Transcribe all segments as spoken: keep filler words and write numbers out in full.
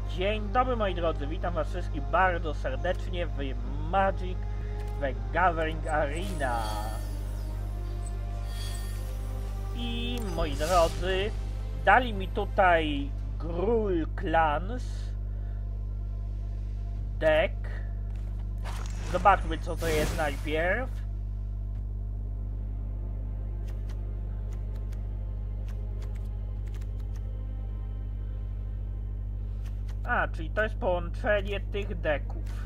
Dzień dobry moi drodzy, witam was wszystkich bardzo serdecznie w Magic the Gathering Arena. I moi drodzy, dali mi tutaj Gruul Clans deck. Zobaczmy co to jest najpierw. A, czyli to jest połączenie tych deków.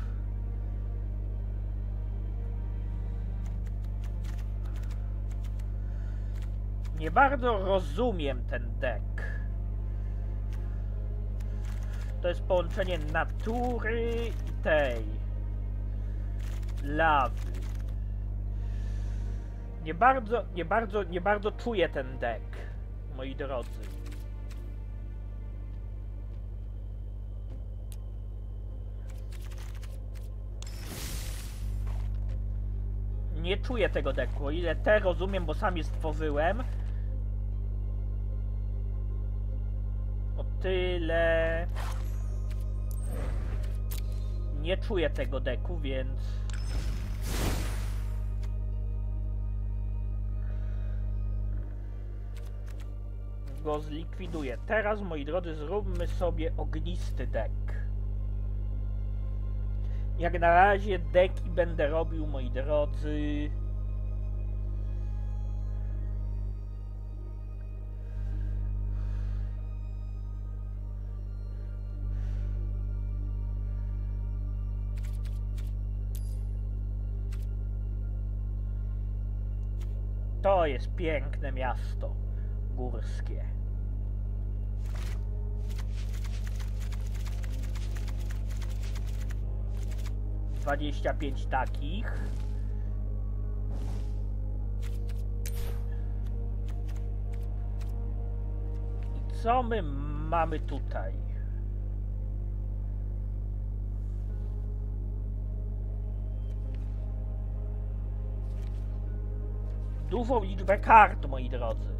Nie bardzo rozumiem ten deck. To jest połączenie natury i tej lawy. Nie bardzo, nie bardzo, nie bardzo czuję ten deck, moi drodzy. Nie czuję tego deku, o ile te rozumiem, bo sam je stworzyłem. O tyle nie czuję tego deku, więc go zlikwiduję. Teraz, moi drodzy, zróbmy sobie ognisty deck. Jak na razie deki będę robił, moi drodzy, to jest piękne miasto górskie. dwadzieścia pięć takich. I co my mamy tutaj? Dużą liczbę kart, moi drodzy.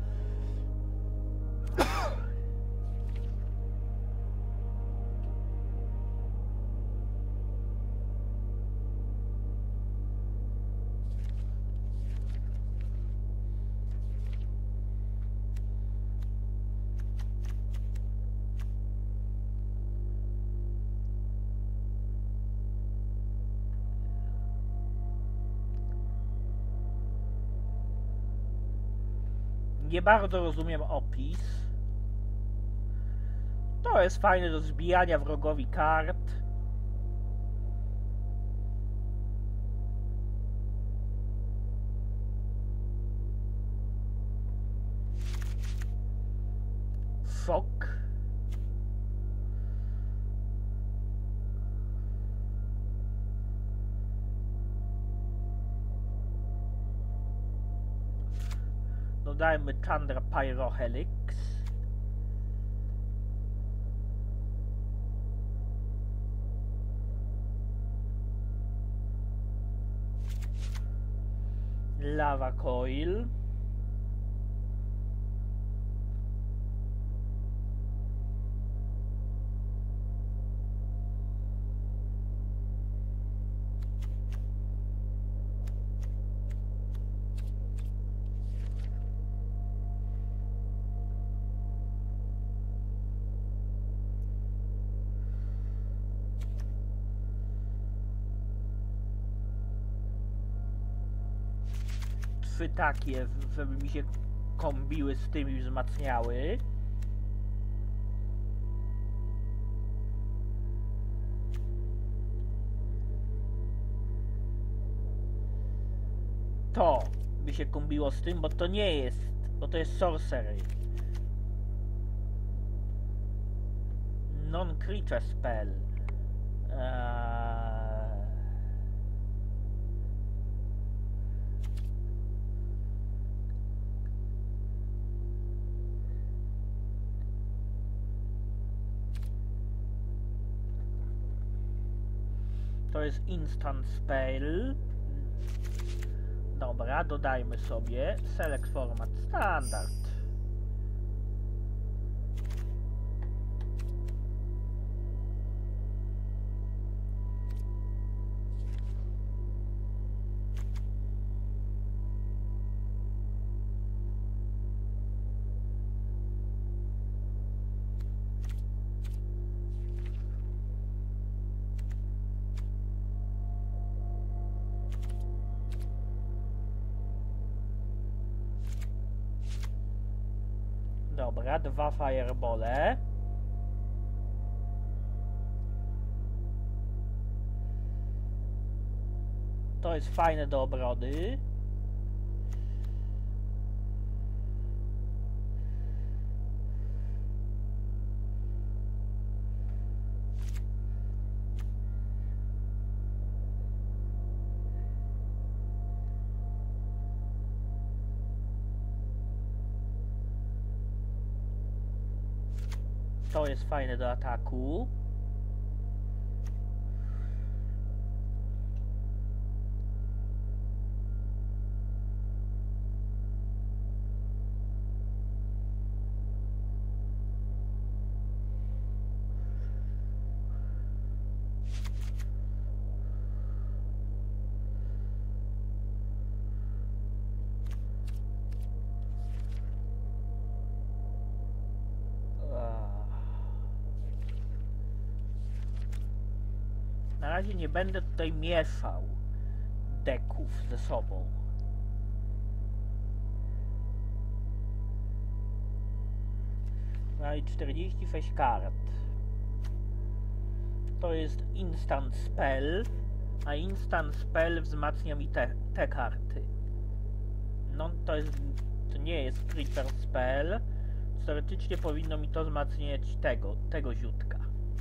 Nie bardzo rozumiem opis. To jest fajne do zbijania wrogowi kart. Szok. Dodajmy Chandra Pyrohelix. Lava Coil. Trzy takie, żeby mi się kombiły z tymi wzmacniały. To by się kombiło z tym, bo to nie jest, bo to jest sorcery. Non-creature spell. Eee... To jest instant spell. Dobra, dodajmy sobie select format standard. Dobra, dwa firebole. To jest fajne do obrony. To jest fajne do ataku. Na razie nie będę tutaj mieszał deków ze sobą. No i czterdzieści sześć kart. To jest instant spell, a instant spell wzmacnia mi te, te karty. No to jest, to nie jest creature spell. Teoretycznie powinno mi to wzmacniać tego, tego ziutka.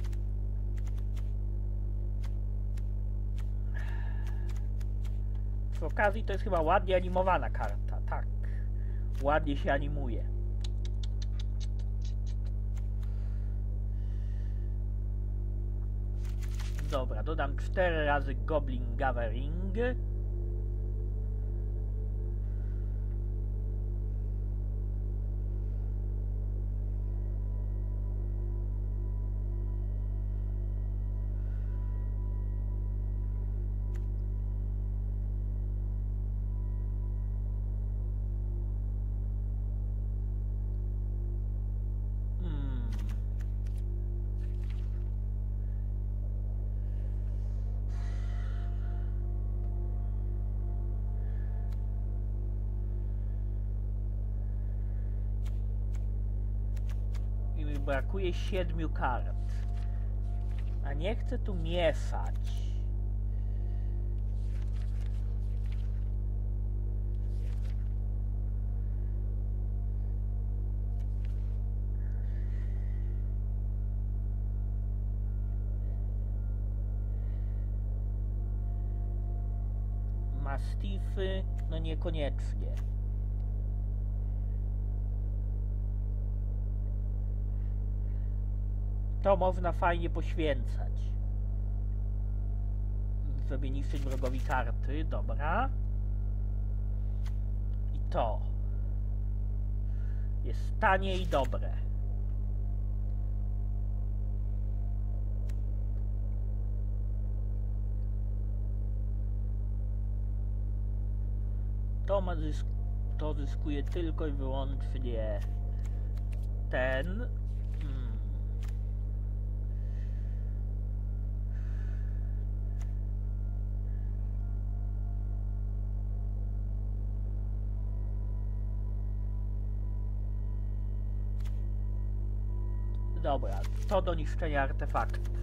Przy okazji to jest chyba ładnie animowana karta, tak. Ładnie się animuje. Dobra, dodam cztery razy Goblin Gathering. Brakuje siedmiu kart, a nie chcę tu mieszać. Mastify, no niekoniecznie. To można fajnie poświęcać, żeby niszczyć wrogowi karty, dobra. I to jest tanie i dobre. To ma zysk to zyskuje tylko i wyłącznie ten. Dobra, to do niszczenia artefaktów.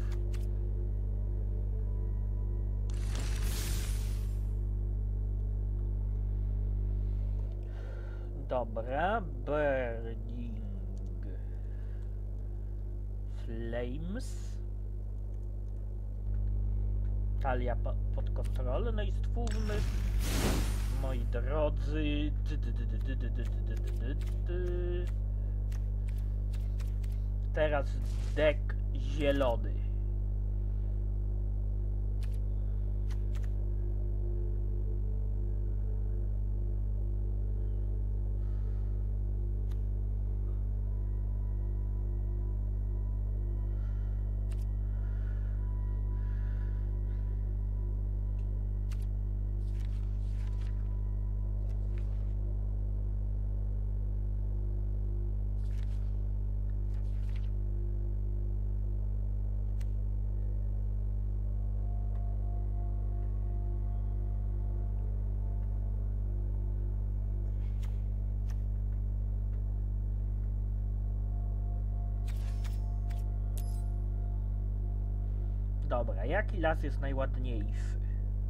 Dobra, Burning Flames. Talia po, pod kontrolę, no i stwórzmy, moi drodzy, teraz deck zielony. Dobra, jaki las jest najładniejszy?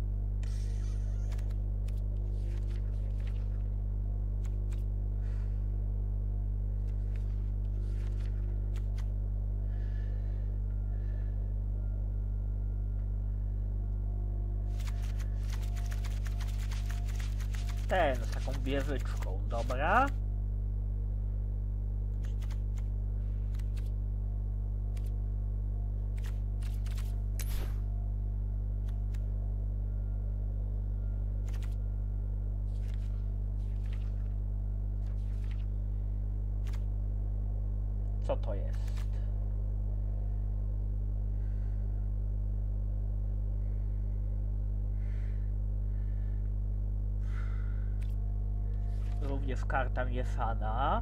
Ten z taką wieżyczką, dobra. Co to jest? Również karta mieszana.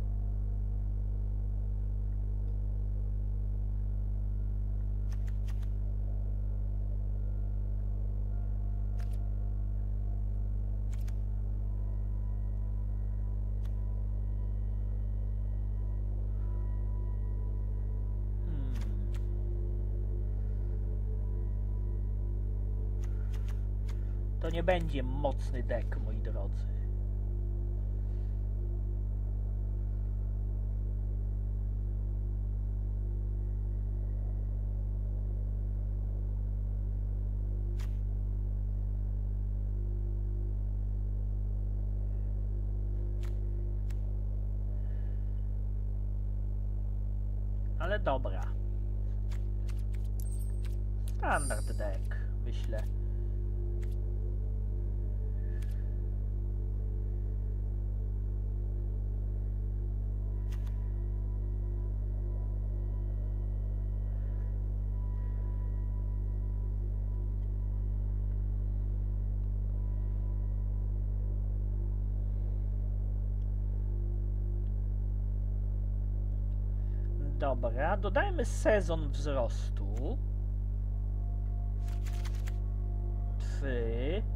Hmm. To nie będzie mocny deck, moi drodzy. Ale dobra. Standard deck, myślę. Dobra, dodajmy sezon wzrostu. Trzy.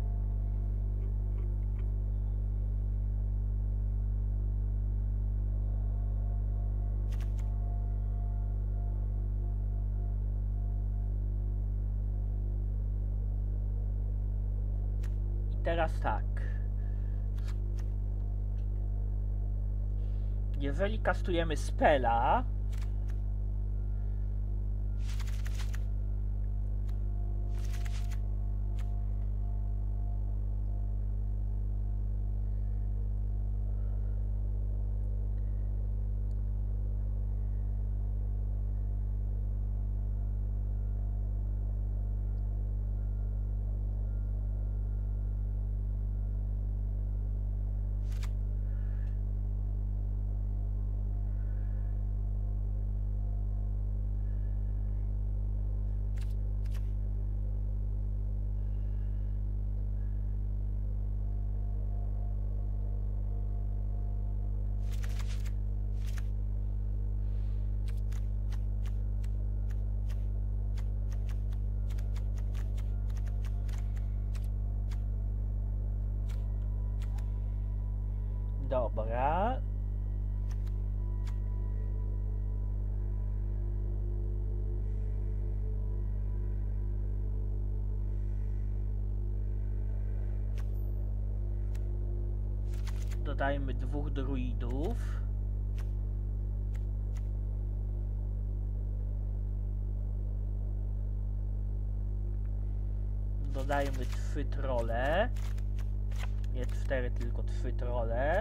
I teraz tak. Jeżeli kastujemy spela, dobra. Dodajmy dwóch druidów. Dodajmy trzy trolle. Nie cztery, tylko trzy trolle.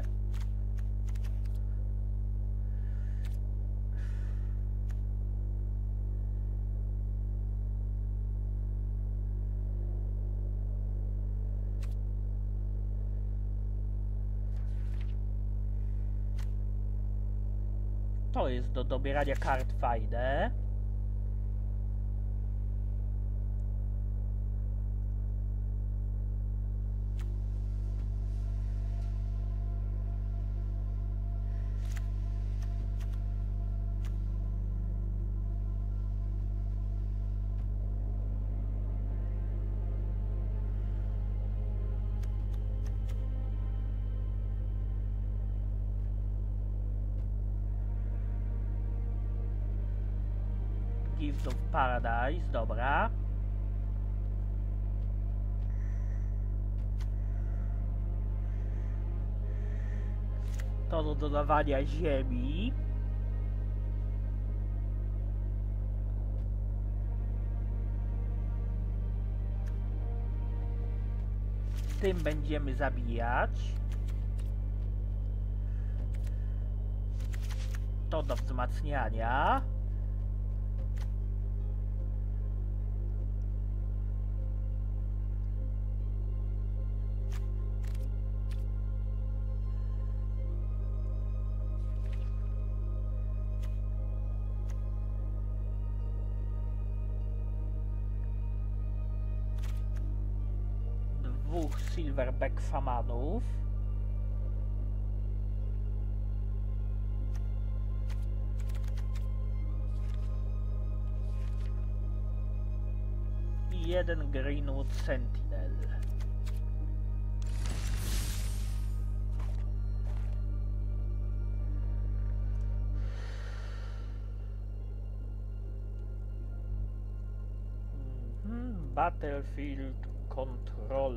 To jest do dobierania kart fajne. Gift of Paradise, dobra. To do dodawania ziemi. Tym będziemy zabijać. To do wzmacniania. Dwóch Silverback Famanów. I jeden Greenwood Sentinel. Mhm, Battlefield Control.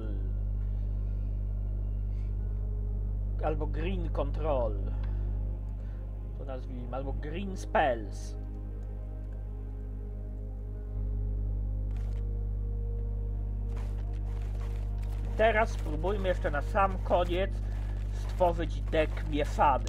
Albo Green Control. To nazwijmy. Albo Green Spells. Teraz spróbujmy jeszcze na sam koniec stworzyć deck mieszany.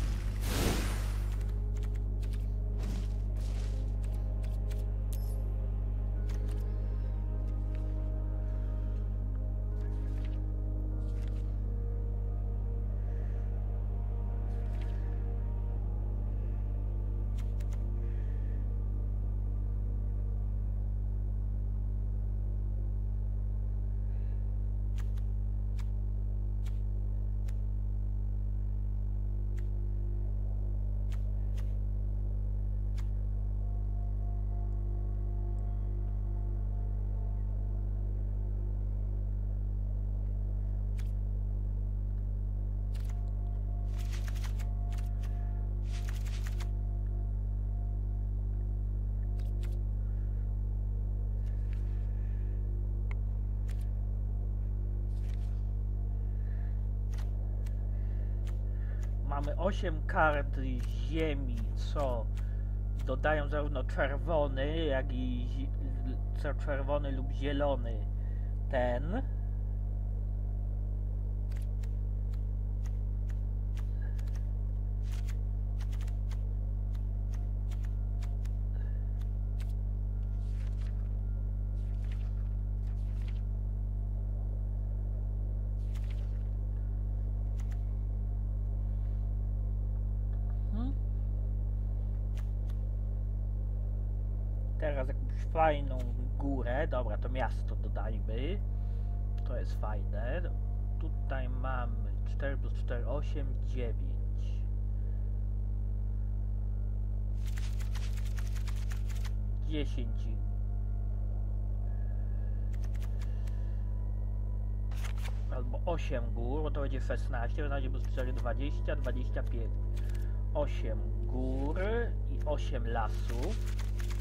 Mamy osiem kart ziemi, co dodają zarówno czerwony, jak i co czerwony lub zielony ten. Teraz jakąś fajną górę. Dobra, to miasto dodajmy. To jest fajne. Tutaj mamy cztery plus cztery, osiem, dziewięć. dziesięć. Albo osiem gór, bo to będzie szesnaście, to będzie plus cztery, dwadzieścia, dwadzieścia pięć. osiem gór i osiem lasów.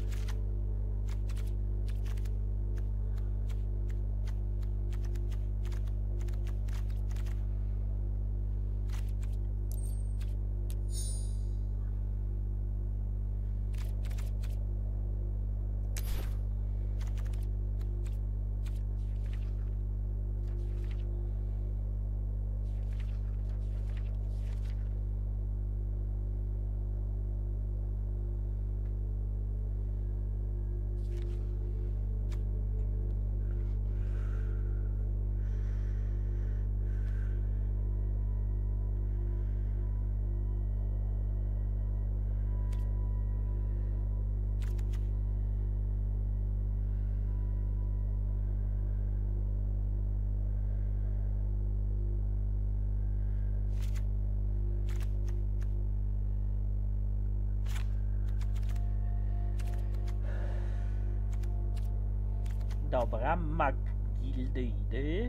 Dobra, mag gildyjdy.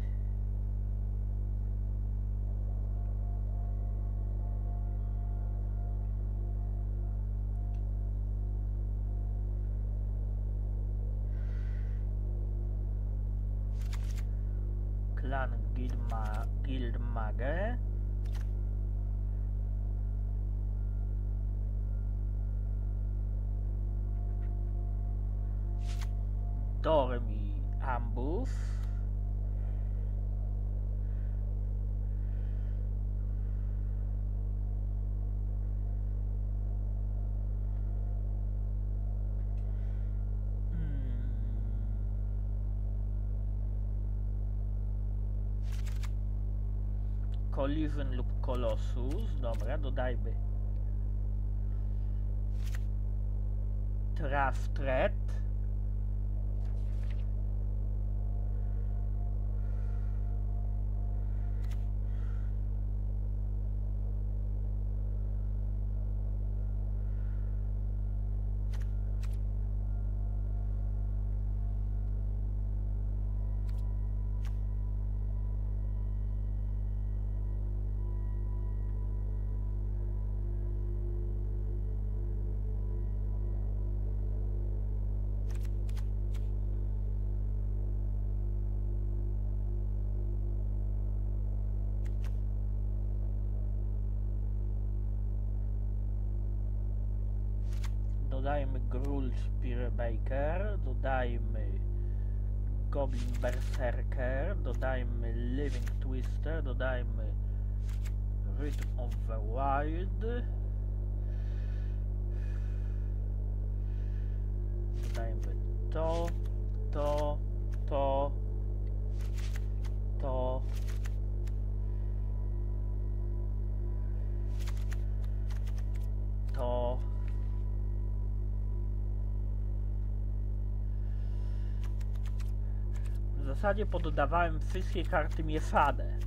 Clan Guildma Guildmage. Dormi Ambus. Collision lub Colossus. Dobra, dodajmy Traftret. Dodajmy Gruul Spearbaker, dodajmy Goblin Berserker, dodajmy Living Twister, dodajmy Rhythm of the Wild, dodajmy to, to, to, to, to. W zasadzie poddawałem wszystkie karty mieszane.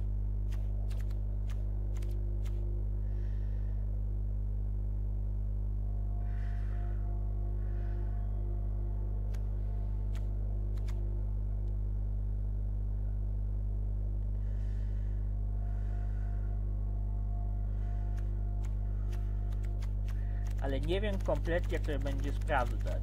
Ale nie wiem kompletnie, jak to będzie sprawdzać.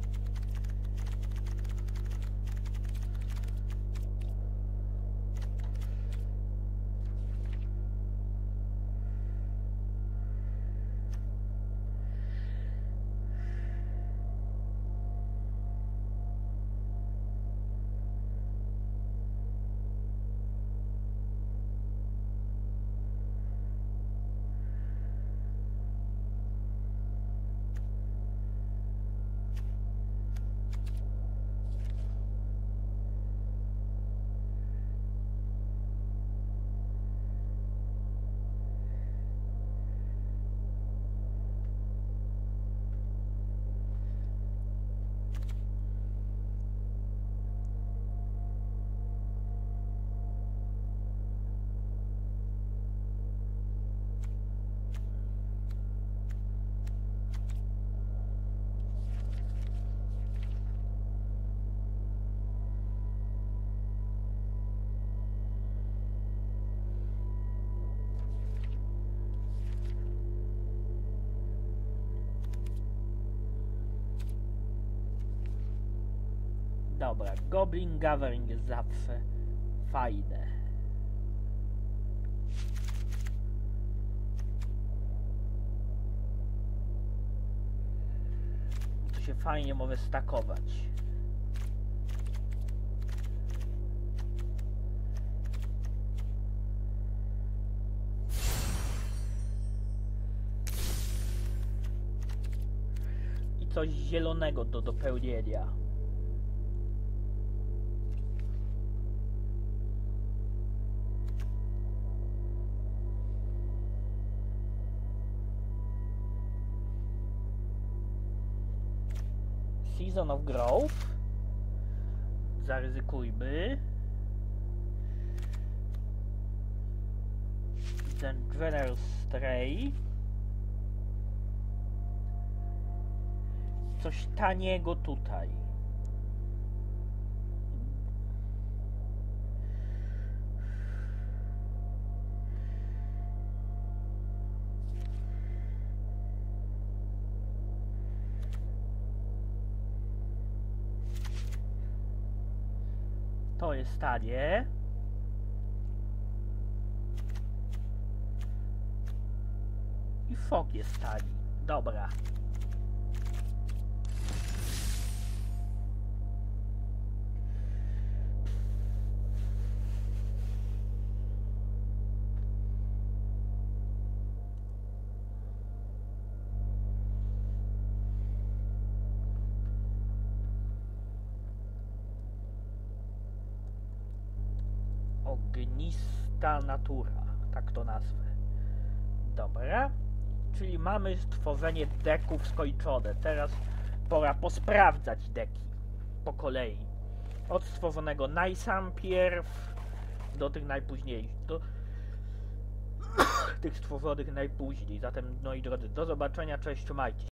Dobra, Goblin Gathering jest zawsze fajne. To się fajnie może stakować. I coś zielonego do dopełnienia. Season of Growth. Zaryzykujmy. Then General Stray. Coś taniego tutaj. To jest tanie. fogie stali. Dobra. Ognista natura, tak to nazwę. Dobra, czyli mamy stworzenie deków skończone. Teraz pora posprawdzać deki po kolei. Od stworzonego najsampierw do tych najpóźniejszych, do tych stworzonych najpóźniej. Zatem, moi drodzy, do zobaczenia, cześć, trzymajcie się.